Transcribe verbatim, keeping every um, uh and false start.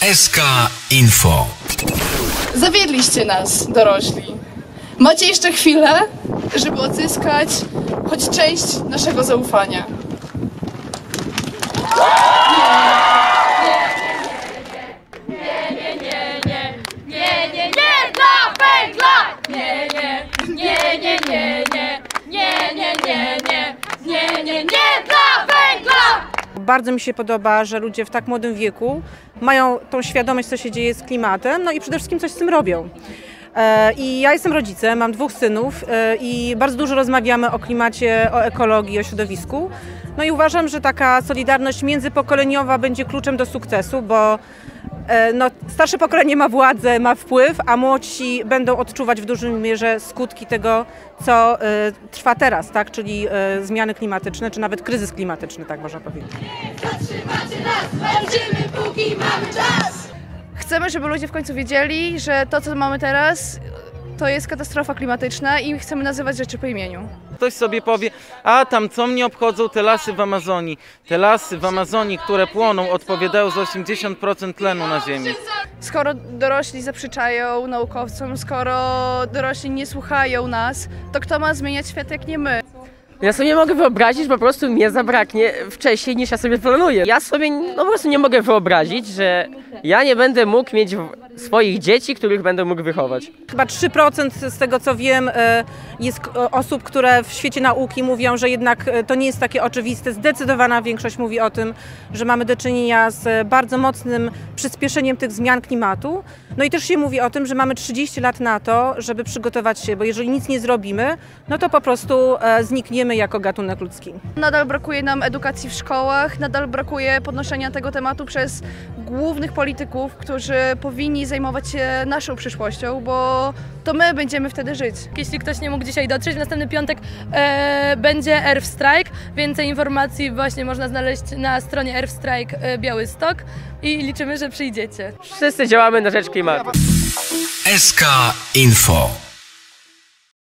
S K Info. Zawiedliście nas, dorośli. Macie jeszcze chwilę, żeby odzyskać choć część naszego zaufania. Bardzo mi się podoba, że ludzie w tak młodym wieku mają tą świadomość, co się dzieje z klimatem, no i przede wszystkim coś z tym robią. I ja jestem rodzicem, mam dwóch synów i bardzo dużo rozmawiamy o klimacie, o ekologii, o środowisku. No i uważam, że taka solidarność międzypokoleniowa będzie kluczem do sukcesu, bo no, starsze pokolenie ma władzę, ma wpływ, a młodsi będą odczuwać w dużej mierze skutki tego, co y, trwa teraz, tak? Czyli y, zmiany klimatyczne, czy nawet kryzys klimatyczny, tak można powiedzieć. Zatrzymacie nas, walczymy, póki mamy czas! Chcemy, żeby ludzie w końcu wiedzieli, że to, co mamy teraz, to jest katastrofa klimatyczna i chcemy nazywać rzeczy po imieniu. Ktoś sobie powie, a tam co mnie obchodzą te lasy w Amazonii. Te lasy w Amazonii, które płoną, odpowiadają za osiemdziesiąt procent tlenu na ziemi. Skoro dorośli zaprzeczają naukowcom, skoro dorośli nie słuchają nas, to kto ma zmieniać świat jak nie my? Ja sobie nie mogę wyobrazić, że po prostu mnie zabraknie wcześniej niż ja sobie planuję. Ja sobie no, po prostu nie mogę wyobrazić, że ja nie będę mógł mieć swoich dzieci, których będę mógł wychować. Chyba trzy procent z tego, co wiem, jest osób, które w świecie nauki mówią, że jednak to nie jest takie oczywiste. Zdecydowana większość mówi o tym, że mamy do czynienia z bardzo mocnym przyspieszeniem tych zmian klimatu. No i też się mówi o tym, że mamy trzydzieści lat na to, żeby przygotować się, bo jeżeli nic nie zrobimy, no to po prostu znikniemy jako gatunek ludzki. Nadal brakuje nam edukacji w szkołach, nadal brakuje podnoszenia tego tematu przez głównych polityków, którzy powinni zajmować się naszą przyszłością, bo to my będziemy wtedy żyć. Jeśli ktoś nie mógł dzisiaj dotrzeć, w następny piątek e, będzie Earth Strike. Więcej informacji właśnie można znaleźć na stronie Earth Strike Białystok i liczymy, że przyjdziecie. Wszyscy działamy na rzecz klimatu. S K Info.